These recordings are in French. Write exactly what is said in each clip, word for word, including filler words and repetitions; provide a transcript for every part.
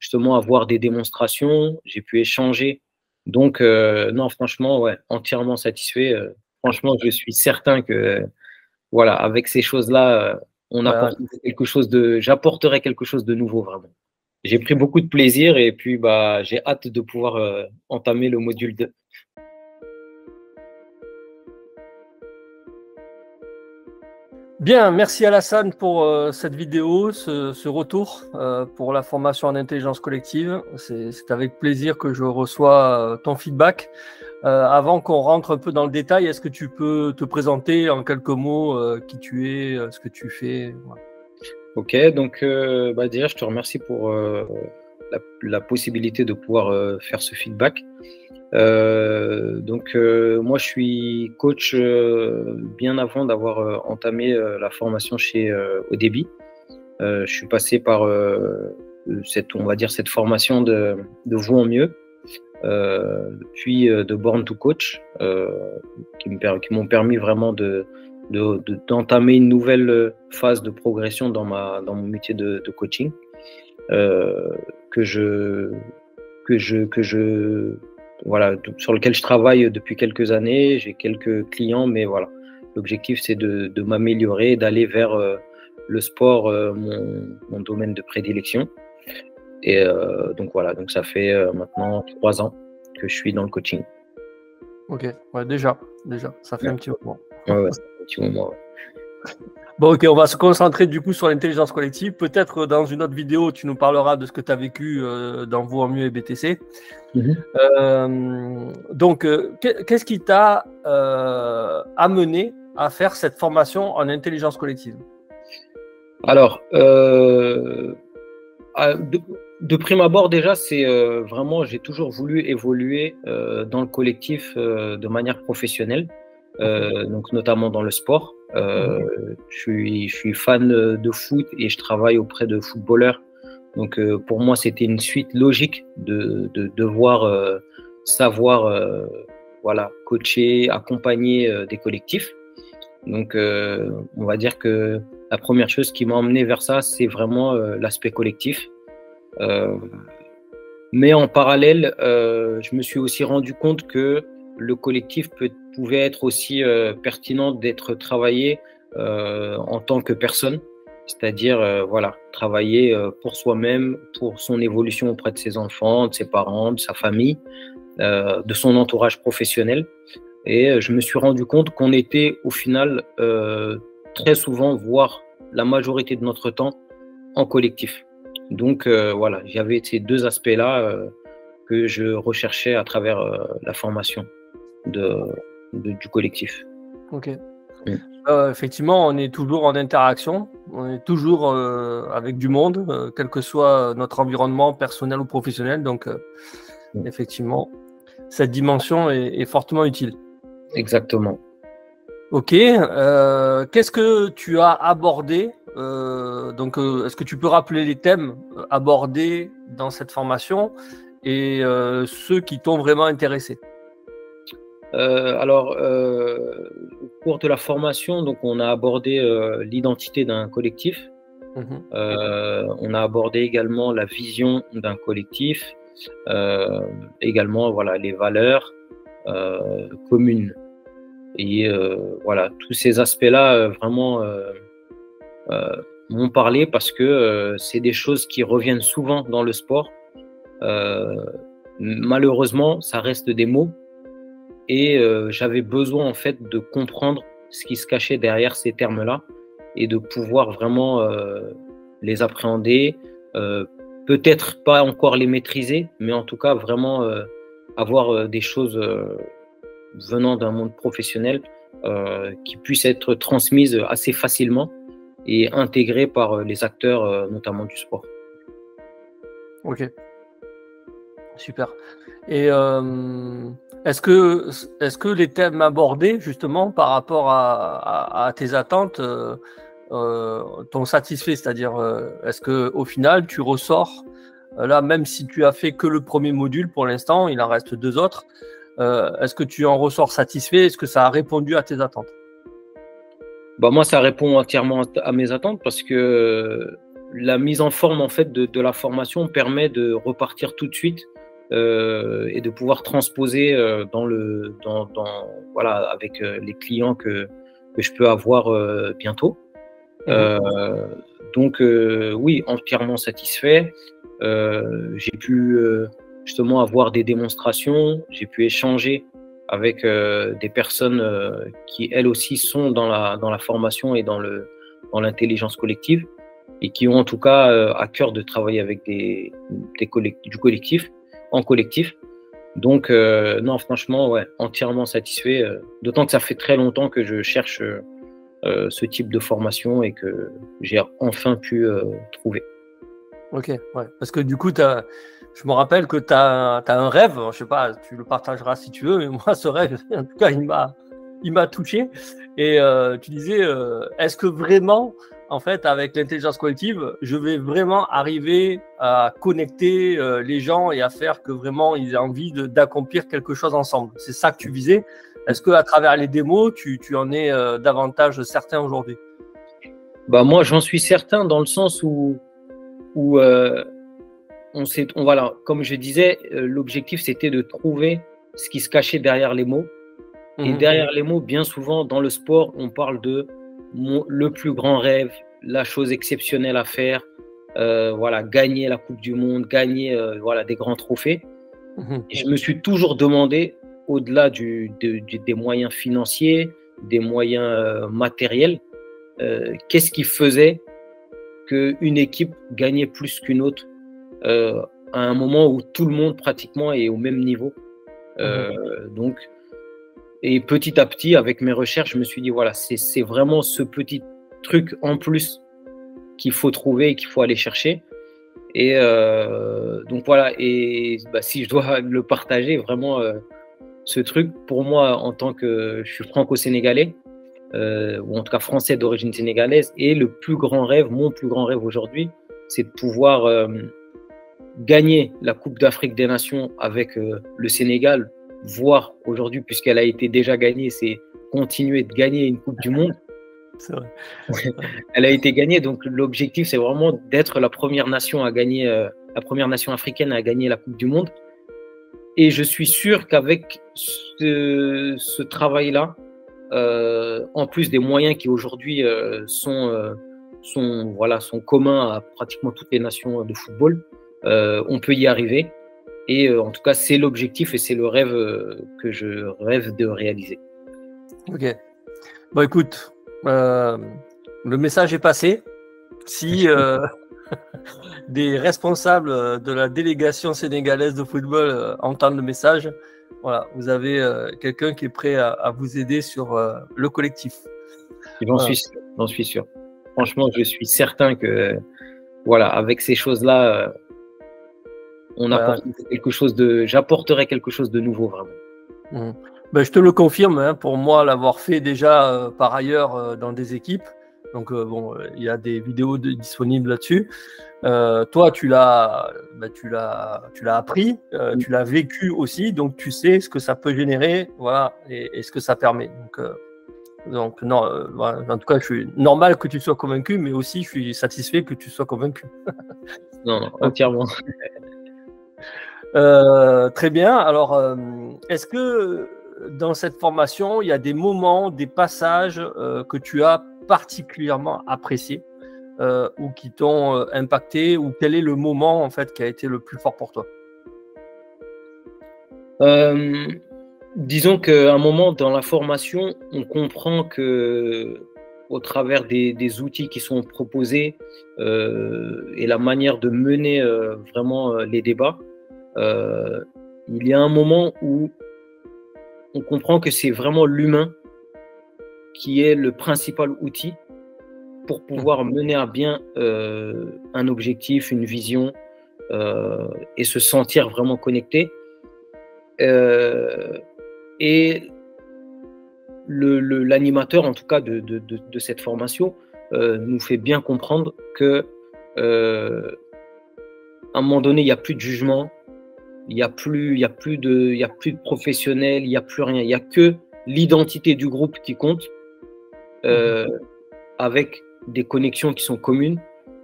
justement avoir des démonstrations, j'ai pu échanger. Donc, euh, non, franchement, ouais, entièrement satisfait. Euh, franchement, je suis certain que, voilà, avec ces choses-là, euh, on Ouais, apporte quelque chose de, j'apporterai quelque chose de nouveau, vraiment. J'ai pris beaucoup de plaisir et puis, bah, j'ai hâte de pouvoir euh, entamer le module deux. bien, merci Alassane pour euh, cette vidéo, ce, ce retour euh, pour la formation en intelligence collective. C'est avec plaisir que je reçois euh, ton feedback. Euh, avant qu'on rentre un peu dans le détail, est-ce que tu peux te présenter en quelques mots euh, qui tu es, euh, ce que tu fais? Voilà. Ok, donc euh, bah, déjà, je te remercie pour euh, la, la possibilité de pouvoir euh, faire ce feedback. Euh, donc, euh, moi, je suis coach euh, bien avant d'avoir euh, entamé euh, la formation chez euh, Odeby. Euh, je suis passé par euh, cette, on va dire, cette formation de, de vous en mieux, euh, puis euh, de Born to Coach, euh, qui me per- qui m'ont permis vraiment de, de, de- d'entamer une nouvelle phase de progression dans ma, dans mon métier de, de coaching, euh, que je, que je, que je, voilà, sur lequel je travaille depuis quelques années. J'ai quelques clients, mais voilà, l'objectif c'est de, de m'améliorer, d'aller vers euh, le sport, euh, mon, mon domaine de prédilection. Et euh, donc voilà, donc ça fait euh, maintenant trois ans que je suis dans le coaching. Ok, ouais, déjà, déjà, ça fait Ouais. un petit moment. Ouais, ouais, ça fait un petit moment. Ouais. Bon, ok, on va se concentrer du coup sur l'intelligence collective. Peut-être dans une autre vidéo, tu nous parleras de ce que tu as vécu euh, dans Vous en mieux et B T C. Mm-hmm. Euh, donc, euh, qu'est-ce qui t'a euh, amené à faire cette formation en intelligence collective? Alors, euh, de, de prime abord, déjà, c'est euh, vraiment, j'ai toujours voulu évoluer euh, dans le collectif euh, de manière professionnelle, euh, donc notamment dans le sport. Euh, je suis, je suis fan de foot et je travaille auprès de footballeurs. Donc, euh, pour moi, c'était une suite logique de, de devoir euh, savoir, euh, voilà, coacher, accompagner euh, des collectifs. Donc, euh, on va dire que la première chose qui m'a emmené vers ça, c'est vraiment euh, l'aspect collectif. Euh, mais en parallèle, euh, je me suis aussi rendu compte que le collectif peut, pouvait être aussi euh, pertinent d'être travaillé euh, en tant que personne, c'est-à-dire euh, voilà, travailler euh, pour soi-même, pour son évolution auprès de ses enfants, de ses parents, de sa famille, euh, de son entourage professionnel. Et je me suis rendu compte qu'on était au final euh, très souvent, voire la majorité de notre temps, en collectif. Donc euh, voilà, j'avais ces deux aspects-là euh, que je recherchais à travers euh, la formation de, de, du collectif. Ok. Mm. Euh, effectivement, on est toujours en interaction, on est toujours euh, avec du monde, euh, quel que soit notre environnement personnel ou professionnel. Donc, euh, mm. effectivement, cette dimension est, est fortement utile. Exactement. Ok. Euh, Qu'est-ce que tu as abordé euh, donc, euh, est-ce que tu peux rappeler les thèmes abordés dans cette formation et euh, ceux qui t'ont vraiment intéressé? Euh, alors, euh, au cours de la formation, donc, on a abordé euh, l'identité d'un collectif. Mmh. Euh, on a abordé également la vision d'un collectif, euh, également voilà, les valeurs euh, communes. Et euh, voilà, tous ces aspects-là euh, vraiment euh, euh, m'ont parlé parce que euh, c'est des choses qui reviennent souvent dans le sport. Euh, malheureusement, ça reste des mots. Et euh, j'avais besoin en fait de comprendre ce qui se cachait derrière ces termes-là et de pouvoir vraiment euh, les appréhender, euh, peut-être pas encore les maîtriser, mais en tout cas vraiment euh, avoir euh, des choses euh, venant d'un monde professionnel euh, qui puissent être transmises assez facilement et intégrées par les acteurs, euh, notamment du sport. Ok, super. Et euh, est-ce que, est-ce que les thèmes abordés, justement, par rapport à, à, à tes attentes, euh, euh, t'ont satisfait? C'est-à-dire, euh, est-ce qu'au final, tu ressors, euh, là, même si tu as fait que le premier module pour l'instant, il en reste deux autres, euh, est-ce que tu en ressors satisfait? Est-ce que ça a répondu à tes attentes? Bah moi, ça répond entièrement à mes attentes parce que la mise en forme en fait de, de la formation permet de repartir tout de suite euh, et de pouvoir transposer euh, dans le, dans, dans, voilà, avec euh, les clients que, que je peux avoir euh, bientôt. Mmh. Euh, donc euh, oui, entièrement satisfait. Euh, j'ai pu euh, justement avoir des démonstrations, j'ai pu échanger avec euh, des personnes euh, qui elles aussi sont dans la, dans la formation et dans le, dans l'intelligence collective et qui ont en tout cas euh, à cœur de travailler avec des, des collectifs, du collectif, en collectif. Donc euh, non, franchement, ouais, entièrement satisfait, euh, d'autant que ça fait très longtemps que je cherche euh, ce type de formation et que j'ai enfin pu euh, trouver. Ok, ouais, parce que du coup, t'as, je me rappelle que tu as, as un rêve, je sais pas, tu le partageras si tu veux, mais moi, ce rêve, en tout cas, il m'a, il m'a touché. Et euh, tu disais, euh, est-ce que vraiment, en fait, avec l'intelligence collective, je vais vraiment arriver à connecter euh, les gens et à faire que vraiment ils aient envie de, d'accomplir quelque chose ensemble? C'est ça que tu visais. Est-ce qu'à travers les démos, tu, tu en es euh, davantage certain aujourd'hui? Bah moi, j'en suis certain dans le sens où, où euh, on sait, on, voilà, comme je disais, euh, l'objectif c'était de trouver ce qui se cachait derrière les mots. Mmh. Et derrière les mots, bien souvent dans le sport, on parle de mon, le plus grand rêve, la chose exceptionnelle à faire, euh, voilà, gagner la Coupe du Monde, gagner euh, voilà, des grands trophées. Mmh. Et je me suis toujours demandé, au-delà du, de, du, des moyens financiers, des moyens euh, matériels, euh, qu'est-ce qui faisait qu'une équipe gagnait plus qu'une autre euh, à un moment où tout le monde pratiquement est au même niveau. Euh, mmh. Donc, et petit à petit, avec mes recherches, je me suis dit, voilà, c'est vraiment ce petit truc en plus qu'il faut trouver et qu'il faut aller chercher. Et euh, donc voilà, et bah, si je dois le partager, vraiment, euh, ce truc, pour moi, en tant que je suis franco-sénégalais, euh, ou en tout cas français d'origine sénégalaise, et le plus grand rêve, mon plus grand rêve aujourd'hui, c'est de pouvoir euh, gagner la Coupe d'Afrique des Nations avec euh, le Sénégal, voire aujourd'hui, puisqu'elle a été déjà gagnée, c'est continuer de gagner une Coupe du Monde. C'est vrai. Elle a été gagnée, donc l'objectif, c'est vraiment d'être la première nation à gagner, euh, la première nation africaine à gagner la Coupe du Monde. Et je suis sûr qu'avec ce, ce travail-là, euh, en plus des moyens qui aujourd'hui euh, sont, euh, sont, voilà, sont communs à pratiquement toutes les nations de football, euh, on peut y arriver. Et euh, en tout cas, c'est l'objectif et c'est le rêve euh, que je rêve de réaliser. Ok. Bon, écoute, euh, le message est passé. Si euh, des responsables de la délégation sénégalaise de football euh, entendent le message, voilà, vous avez euh, quelqu'un qui est prêt à, à vous aider sur euh, le collectif. J'en voilà. suis sûr, j'en suis sûr. Franchement, je suis certain que, voilà, avec ces choses-là, euh, on apporte voilà. quelque chose de, j'apporterai quelque chose de nouveau vraiment. Mmh. Ben, je te le confirme, hein, pour moi, l'avoir fait déjà euh, par ailleurs euh, dans des équipes. Donc euh, bon, il y a des vidéos de, disponibles là-dessus. Euh, toi, tu l'as, ben, tu l'as, tu l'as appris, euh, mmh. tu l'as vécu aussi, donc tu sais ce que ça peut générer, voilà, et, et ce que ça permet. Donc, euh, donc non, euh, voilà. En tout cas, je suis normal que tu sois convaincu, mais aussi je suis satisfait que tu sois convaincu. Non, non, entièrement. Euh, très bien. Alors, euh, est-ce que dans cette formation, il y a des moments, des passages euh, que tu as particulièrement appréciés euh, ou qui t'ont euh, impacté, ou quel est le moment en fait qui a été le plus fort pour toi? euh, Disons qu'à un moment dans la formation, on comprend que au travers des, des outils qui sont proposés euh, et la manière de mener euh, vraiment euh, les débats, euh, il y a un moment où on comprend que c'est vraiment l'humain qui est le principal outil pour pouvoir mener à bien euh, un objectif, une vision euh, et se sentir vraiment connecté. Euh, et l'animateur, en tout cas de, de, de, de cette formation, euh, nous fait bien comprendre que euh, à un moment donné, il n'y a plus de jugement, il n'y a plus, il y a plus de, il y a plus de professionnels, il n'y a plus rien, il n'y a que l'identité du groupe qui compte, euh, mmh. avec des connexions qui sont communes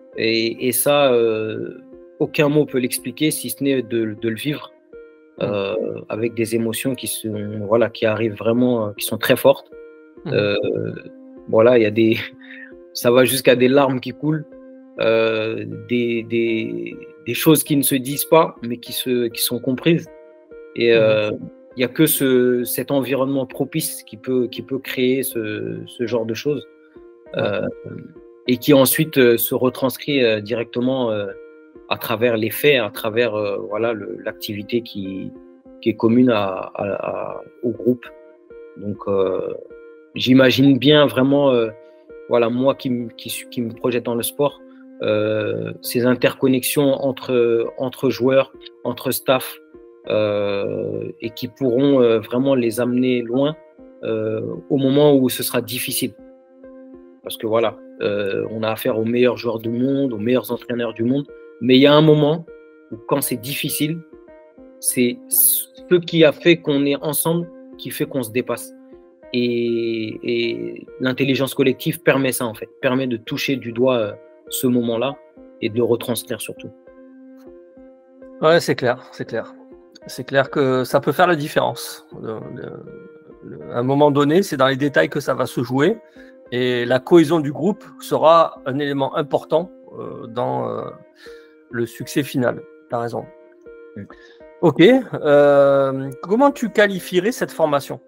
Et, et ça, euh, aucun mot peut l'expliquer si ce n'est de, de le vivre euh, avec des émotions qui sont, voilà, qui arrivent vraiment, qui sont très fortes. Euh, voilà, il y a des, ça va jusqu'à des larmes qui coulent, euh, des, des, des choses qui ne se disent pas, mais qui, se, qui sont comprises. Et euh, il n'y a que ce, cet environnement propice qui peut, qui peut créer ce, ce genre de choses. Euh, et qui ensuite euh, se retranscrit euh, directement euh, à travers les faits, à travers euh, voilà, l'activité qui, qui est commune à, à, à, au groupe. Donc, euh, j'imagine bien vraiment, euh, voilà, moi qui, qui, qui me projette dans le sport, euh, ces interconnexions entre, entre joueurs, entre staff, euh, et qui pourront euh, vraiment les amener loin euh, au moment où ce sera difficile. Parce que voilà, euh, on a affaire aux meilleurs joueurs du monde, aux meilleurs entraîneurs du monde, mais il y a un moment où quand c'est difficile, c'est ce qui a fait qu'on est ensemble qui fait qu'on se dépasse. Et, et l'intelligence collective permet ça en fait, permet de toucher du doigt euh, ce moment-là et de le retranscrire surtout. Ouais, c'est clair, c'est clair. C'est clair que ça peut faire la différence. Le, le, le, à un moment donné, c'est dans les détails que ça va se jouer. Et la cohésion du groupe sera un élément important euh, dans euh, le succès final. Tu as raison. Mm. Ok. Euh, comment tu qualifierais cette formation?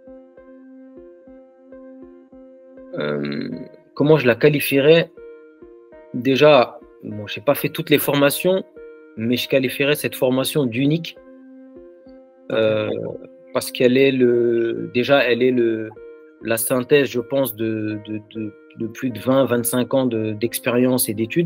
euh, Comment je la qualifierais? Déjà, bon, je n'ai pas fait toutes les formations, mais je qualifierais cette formation d'unique. Euh, parce qu'elle est le, déjà, elle est le, la synthèse, je pense, de, de, de, de plus de vingt à vingt-cinq ans d'expérience et d'études.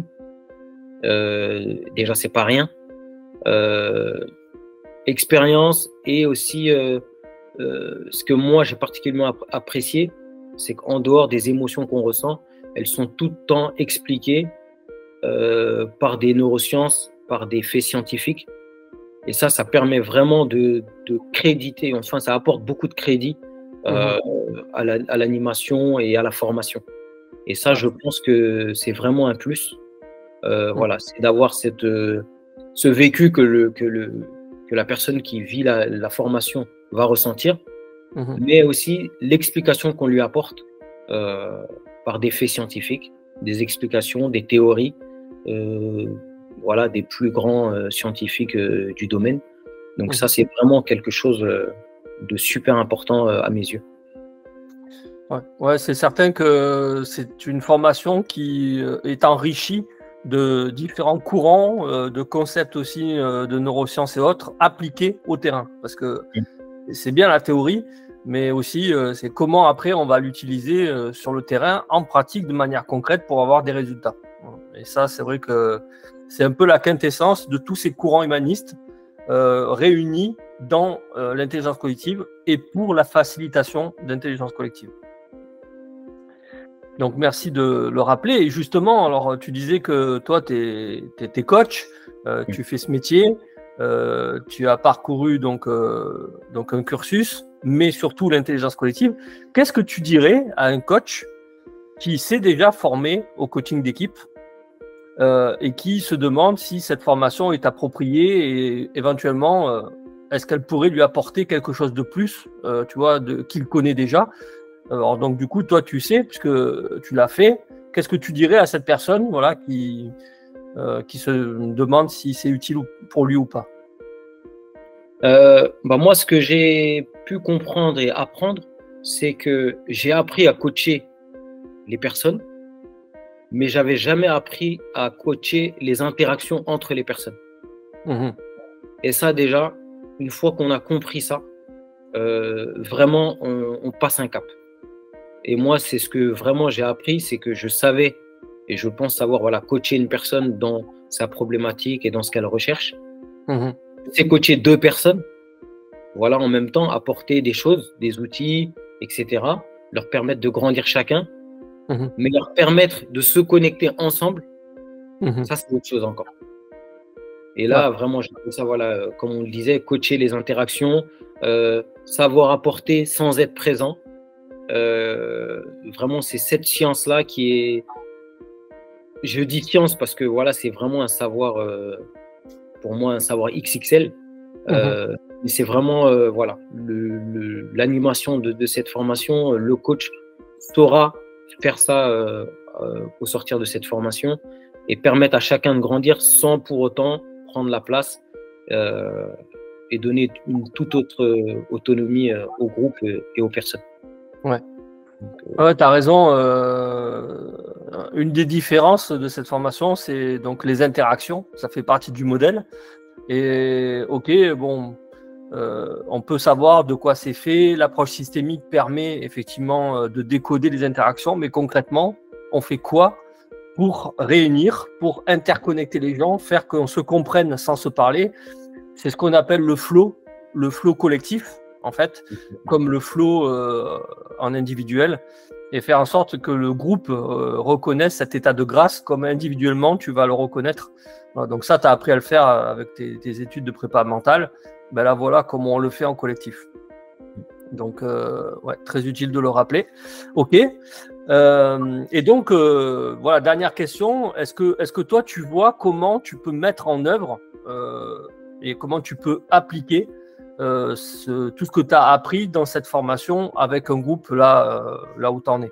Euh, déjà, c'est pas rien. Euh, expérience et aussi euh, euh, ce que moi j'ai particulièrement apprécié, c'est qu'en dehors des émotions qu'on ressent, elles sont tout le temps expliquées euh, par des neurosciences, par des faits scientifiques. Et ça, ça permet vraiment de, de créditer, enfin, ça apporte beaucoup de crédit euh, mmh. à l'animation et à la formation. Et ça, je pense que c'est vraiment un plus. Euh, mmh. Voilà, c'est d'avoir cette, euh, ce vécu que, le, que, le, que la personne qui vit la, la formation va ressentir, mmh. mais aussi l'explication qu'on lui apporte euh, par des faits scientifiques, des explications, des théories, euh, voilà, des plus grands euh, scientifiques euh, du domaine. Donc mmh. ça, c'est vraiment quelque chose euh, de super important euh, à mes yeux. Ouais, ouais, c'est certain que c'est une formation qui euh, est enrichie de différents courants, euh, de concepts aussi euh, de neurosciences et autres appliqués au terrain. Parce que mmh. c'est bien la théorie, mais aussi euh, c'est comment après on va l'utiliser euh, sur le terrain en pratique de manière concrète pour avoir des résultats. Et ça, c'est vrai que c'est un peu la quintessence de tous ces courants humanistes euh, réunis dans euh, l'intelligence collective et pour la facilitation de l'intelligence collective. Donc, merci de le rappeler. Et justement, alors, tu disais que toi, tu es coach, euh, tu fais ce métier, euh, tu as parcouru donc, euh, donc un cursus, mais surtout l'intelligence collective. Qu'est-ce que tu dirais à un coach qui s'est déjà formé au coaching d'équipe euh, et qui se demande si cette formation est appropriée et éventuellement, euh, est-ce qu'elle pourrait lui apporter quelque chose de plus, euh, tu vois, de, qu'il connaît déjà? Alors, donc, du coup, toi, tu sais, puisque tu l'as fait, qu'est-ce que tu dirais à cette personne voilà, qui, euh, qui se demande si c'est utile pour lui ou pas? euh, bah Moi, ce que j'ai pu comprendre et apprendre, c'est que j'ai appris à coacher les personnes, mais j'avais jamais appris à coacher les interactions entre les personnes. Mmh. Et ça, déjà, une fois qu'on a compris ça, euh, vraiment, on, on passe un cap. Et moi, c'est ce que vraiment j'ai appris, c'est que je savais, et je pense savoir voilà, coacher une personne dans sa problématique et dans ce qu'elle recherche. Mmh. C'est coacher deux personnes, voilà, en même temps, apporter des choses, des outils, et cetera, leur permettre de grandir chacun, mmh. mais leur permettre de se connecter ensemble, mmh. ça, c'est autre chose encore. Et là, ouais. vraiment, je trouve ça, voilà, comme on le disait, coacher les interactions, euh, savoir apporter sans être présent. Euh, vraiment, c'est cette science-là qui est, je dis science parce que voilà, c'est vraiment un savoir, euh, pour moi, un savoir X X L. Euh, mmh. Mais c'est vraiment euh, voilà, l'animation de, de cette formation. Le coach saura faire ça euh, euh, au sortir de cette formation et permettre à chacun de grandir sans pour autant prendre la place euh, et donner une toute autre euh, autonomie euh, au groupe et aux personnes. Ouais. Euh... Ouais, tu as raison. Euh, une des différences de cette formation, c'est donc les interactions. Ça fait partie du modèle. Et ok, bon, euh, on peut savoir de quoi c'est fait. L'approche systémique permet effectivement de décoder les interactions, mais concrètement, on fait quoi pour réunir, pour interconnecter les gens, faire qu'on se comprenne sans se parler? C'est ce qu'on appelle le flow, le flow collectif, en fait, comme le flow euh, en individuel, et faire en sorte que le groupe euh, reconnaisse cet état de grâce comme individuellement tu vas le reconnaître. Voilà, donc ça, tu as appris à le faire avec tes, tes études de prépa mentale. Ben là, voilà comment on le fait en collectif. Donc, euh, ouais, très utile de le rappeler. OK. Euh, et donc, euh, voilà, dernière question. Est-ce que, est-ce que toi, tu vois comment tu peux mettre en œuvre euh, et comment tu peux appliquer euh, ce, tout ce que tu as appris dans cette formation avec un groupe là, euh, là où tu en es?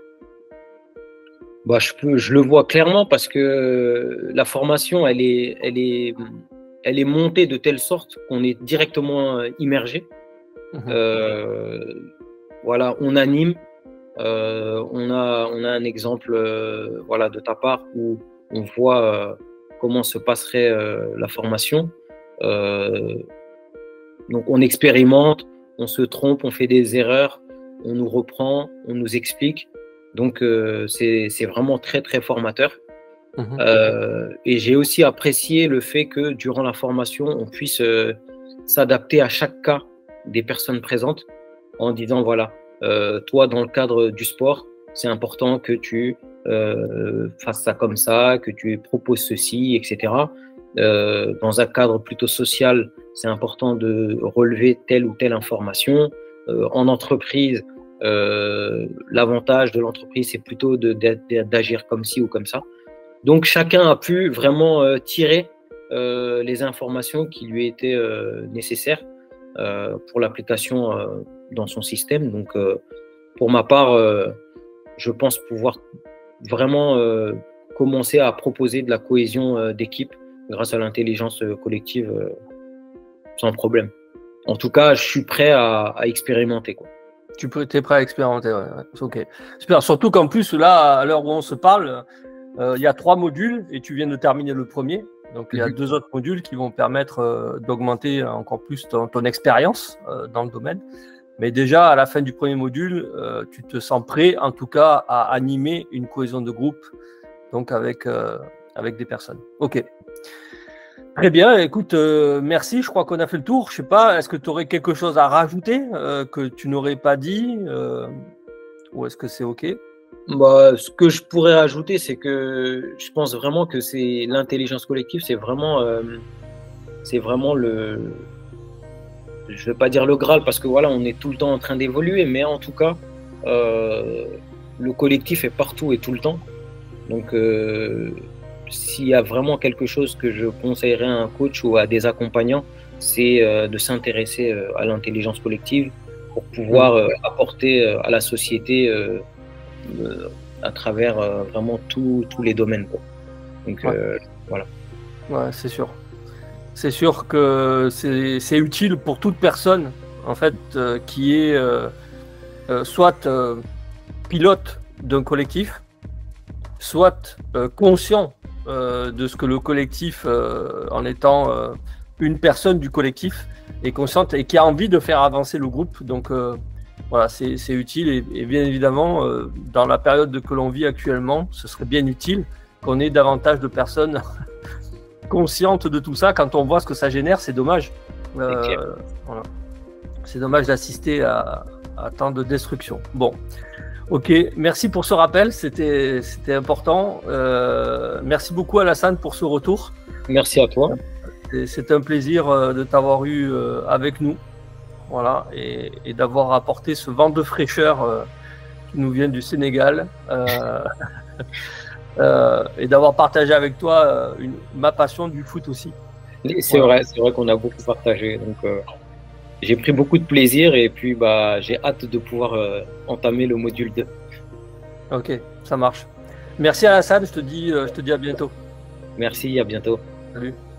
Bah, je, peux, je le vois clairement parce que la formation, elle est, elle est, elle est montée de telle sorte qu'on est directement immergé. Mmh. Euh, voilà, on anime. Euh, on, a, on a un exemple euh, voilà, de ta part où on voit euh, comment se passerait euh, la formation. Euh, donc, on expérimente, on se trompe, on fait des erreurs, on nous reprend, on nous explique. Donc, euh, c'est vraiment très, très formateur. Mmh. Euh, et j'ai aussi apprécié le fait que durant la formation, on puisse euh, s'adapter à chaque cas des personnes présentes en disant, voilà, euh, toi, dans le cadre du sport, c'est important que tu euh, fasses ça comme ça, que tu proposes ceci, et cetera. Euh, dans un cadre plutôt social, c'est important de relever telle ou telle information. Euh, en entreprise, euh, l'avantage de l'entreprise, c'est plutôt d'agir comme ci ou comme ça. Donc, chacun a pu vraiment euh, tirer euh, les informations qui lui étaient euh, nécessaires euh, pour l'application euh, dans son système. Donc, euh, pour ma part, euh, je pense pouvoir vraiment euh, commencer à proposer de la cohésion euh, d'équipe grâce à l'intelligence collective euh, sans problème. En tout cas, je suis prêt à, à expérimenter, quoi. Tu peux, t'es prêt à expérimenter, ouais, ouais. Ok. Super. Surtout qu'en plus, là, à l'heure où on se parle, euh, il y a trois modules et tu viens de terminer le premier. Donc, il y a deux autres modules qui vont permettre euh, d'augmenter encore plus ton, ton expérience euh, dans le domaine. Mais déjà, à la fin du premier module, euh, tu te sens prêt, en tout cas, à animer une cohésion de groupe, donc avec, euh, avec des personnes. OK. Très bien. Écoute, euh, merci. Je crois qu'on a fait le tour. Je sais pas, est-ce que tu aurais quelque chose à rajouter euh, que tu n'aurais pas dit euh, ou est-ce que c'est OK? Bah, ce que je pourrais rajouter, c'est que je pense vraiment que c'est l'intelligence collective, c'est vraiment, euh, c'est vraiment le, je vais pas dire le Graal parce que voilà, on est tout le temps en train d'évoluer, mais en tout cas, euh, le collectif est partout et tout le temps. Donc, euh, s'il y a vraiment quelque chose que je conseillerais à un coach ou à des accompagnants, c'est euh, de s'intéresser euh, à l'intelligence collective pour pouvoir euh, apporter euh, à la société euh, euh, à travers euh, vraiment tous les domaines, quoi. Donc, ouais. euh, voilà. Ouais, c'est sûr. C'est sûr que c'est utile pour toute personne, en fait, euh, qui est euh, euh, soit euh, pilote d'un collectif, soit euh, conscient euh, de ce que le collectif, euh, en étant euh, une personne du collectif, est consciente et qui a envie de faire avancer le groupe. Donc, euh, voilà, c'est utile. Et, et bien évidemment, euh, dans la période que l'on vit actuellement, ce serait bien utile qu'on ait davantage de personnes conscientes de tout ça. Quand on voit ce que ça génère, c'est dommage. Euh, voilà. C'est dommage d'assister à, à tant de destruction. Bon. Ok, merci pour ce rappel, c'était important. Euh, merci beaucoup Alassane pour ce retour. Merci à toi. C'est un plaisir de t'avoir eu avec nous, voilà, et, et d'avoir apporté ce vent de fraîcheur qui nous vient du Sénégal. Euh, euh, et d'avoir partagé avec toi euh, une, ma passion du foot aussi. C'est Voilà. vrai, c'est vrai qu'on a beaucoup partagé. Donc, euh, j'ai pris beaucoup de plaisir et puis bah, j'ai hâte de pouvoir euh, entamer le module deux. Ok, ça marche. Merci Alassane, je te dis, euh, je te dis à bientôt. Merci, à bientôt. Salut.